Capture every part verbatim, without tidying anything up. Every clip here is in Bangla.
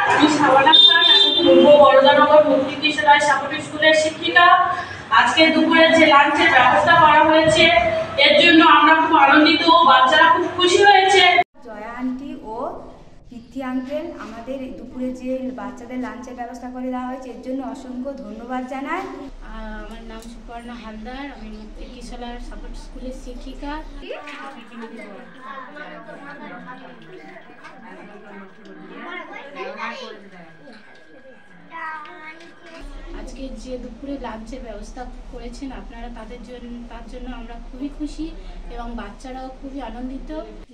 আমি শাবানা খান, আমি পূর্ব বরদানগর মুক্তি কিশালয় স্কুলের শিক্ষিকা। আজকে দুপুরে যে লাঞ্চের ব্যবস্থা করা হয়েছে এর জন্য আমরা খুব আনন্দিত, বাচ্চারা খুব খুশি হয়েছে। জয়া আন্টি ও পিথি আঙ্কেল আমাদের দুপুরে যে বাচ্চাদের লাঞ্চের ব্যবস্থা করে দেওয়া হয়েছে এর জন্য অসংখ্য ধন্যবাদ জানাই। আমার নাম সুপর্ণা হালদার, আমি মুক্তি কিশালয় সাপোর্ট স্কুলের শিক্ষিকা। আজকে যে দুপুরে লাঞ্চের ব্যবস্থা করেছেন আপনারা, তাদের জন্য তার জন্য আমরা খুবই খুশি এবং বাচ্চারাও খুবই আনন্দিত।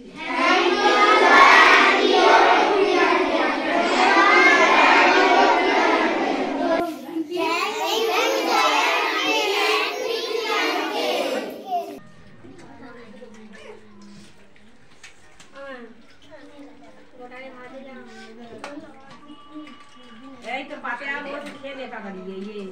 এই তো পাতে আর ওর খেলে টাকা দিয়ে ইয়ে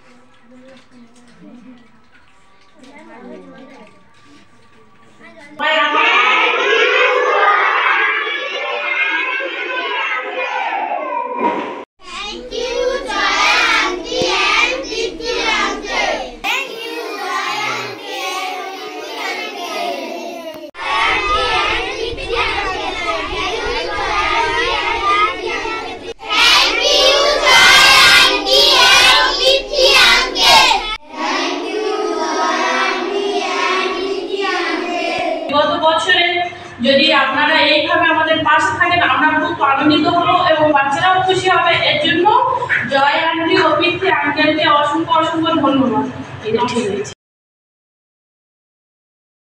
গত বছরে যদি আপনারা এইভাবে আমাদের পাশে থাকেন আমরা খুব আনন্দিত হব এবং বাচ্চারাও খুশি হবে। এর জন্য জয় আন্টি ও পিথি আঙ্কেলকে অসংখ্য অসংখ্য ধন্যবাদ। এটা ঠিক আছে।